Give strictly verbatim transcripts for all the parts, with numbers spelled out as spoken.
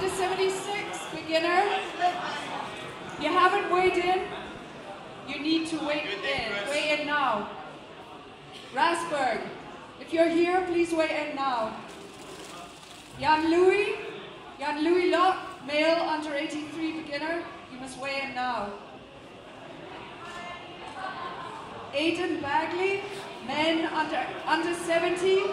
under seventy-six, beginner. You haven't weighed in. You need to weigh in. Weigh in now. Rasberg, if you're here, please weigh in now. Jan Louis, Jan Louis Locke, male under eighty-three, beginner. You must weigh in now. Aidan Bagley, men under under seventy.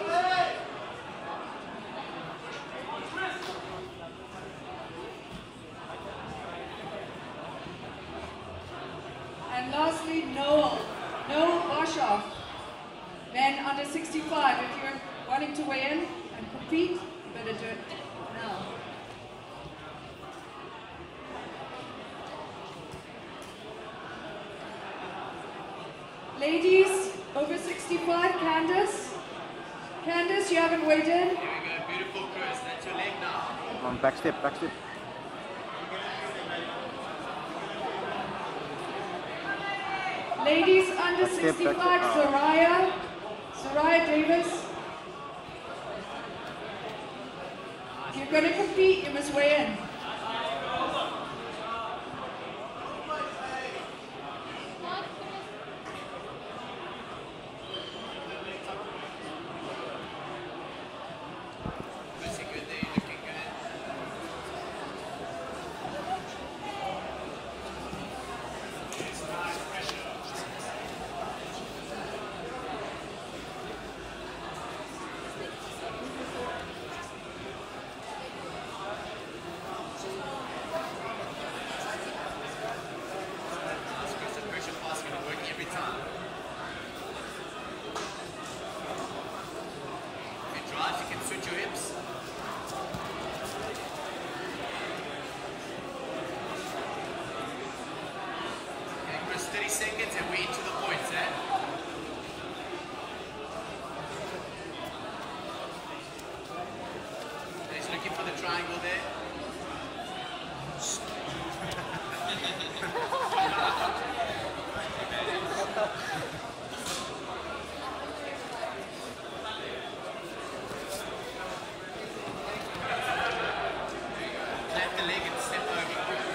And lastly, Noel, Noel Boshoff, men under sixty-five. If you're wanting to weigh in and compete, you better do it now. Ladies, over sixty-five, Candace. Candace, you haven't weighed in. Here we go, beautiful Chris, that's your leg now. Come on, back step, back step. Ladies under Back step, sixty-five, back step. Soraya, Soraya Davis. If you're going to compete, you must weigh in. thirty seconds and we're into the points, eh? He's looking for the triangle there. Plant the leg and step over.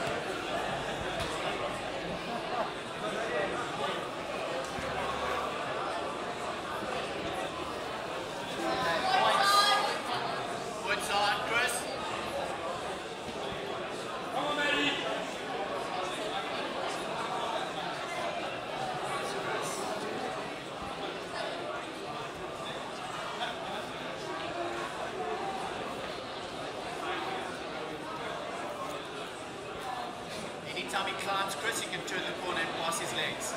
Anytime he climbs, Chris, he can turn the corner and pass his legs.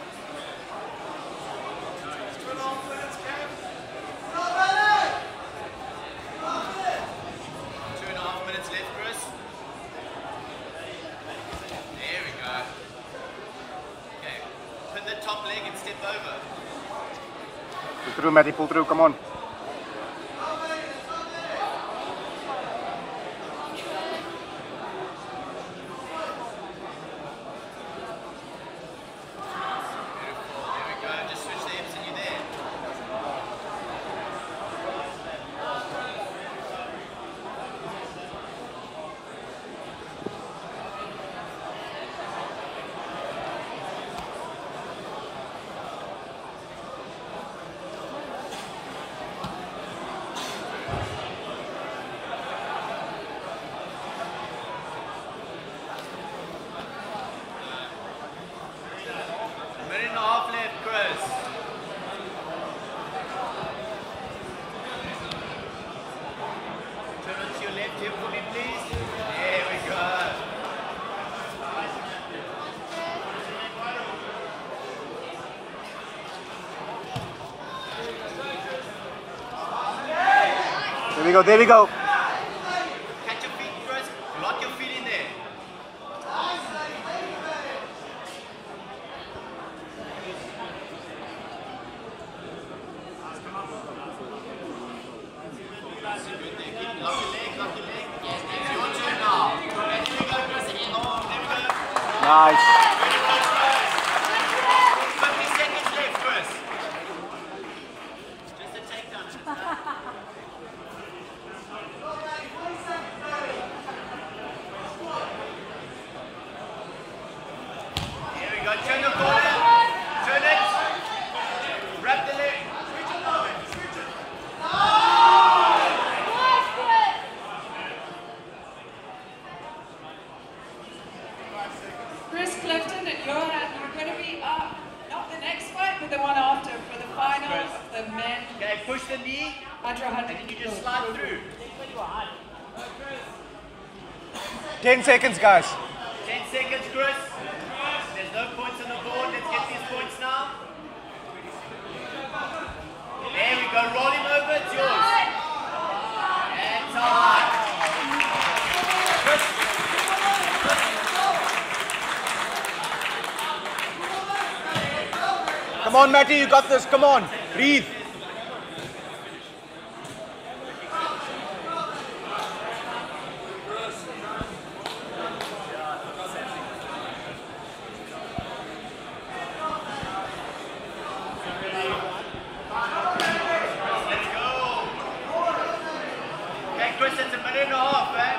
Two and a half minutes left, Chris. There we go. Okay, put the top leg and step over. Pull through, Matty, pull through, come on. Minute and a half left, Chris. Turn onto your left hip for me, please. There we go. There we go, there we go. Catch your feet, Chris. Lock your feet in there. Lock your leg, lock your leg. Yes, it's your turn now. There we go, Chris. There we go. Nice. fifty seconds left, Chris. Just a takedown. under one hundred. And you just slide through. ten seconds, guys. ten seconds, Chris. There's no points on the board. Let's get these points now. There we go. Roll him over. It's yours. And time. Chris. Come on, Matty, you got this. Come on. Breathe. Chris, it's a minute and a half, eh?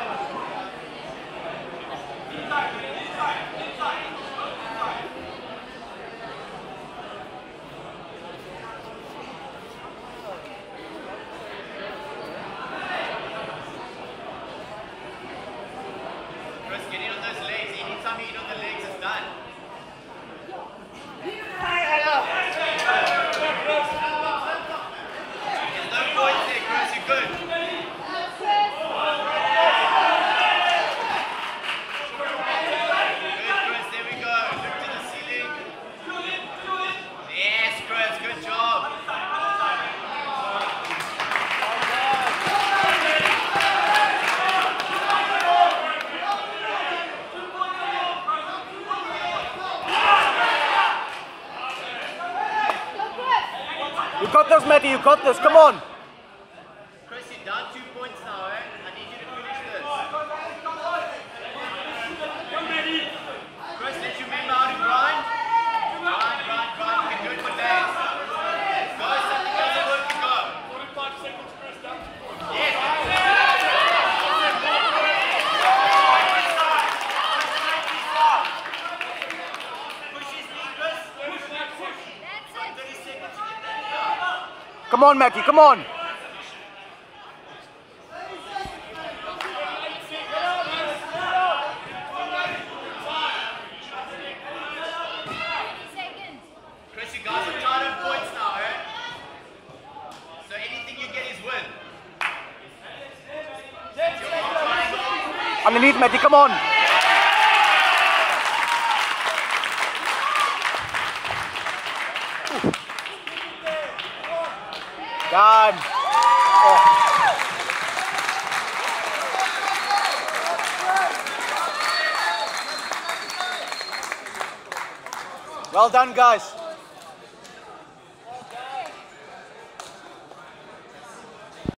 Chris, get in on those legs. Anytime you get on the legs, it's done. There's no points there, Chris. You're good. You got this, Matty, you got this. Come on. Chris, you're down two points now, eh? I need you to finish this. Chris, let you remember how to grind. Grind, grind, grind. You can do it for days. Go, something doesn't work, you go. forty-five seconds, Chris, down two points. Yes. Push his knee, Chris. Push, push. thirty seconds. Come on, Matty, come on. Chris, you guys are tied on points now, eh? So anything you get is win. Underneath, Matty, come on. Done. Oh. Well done, guys.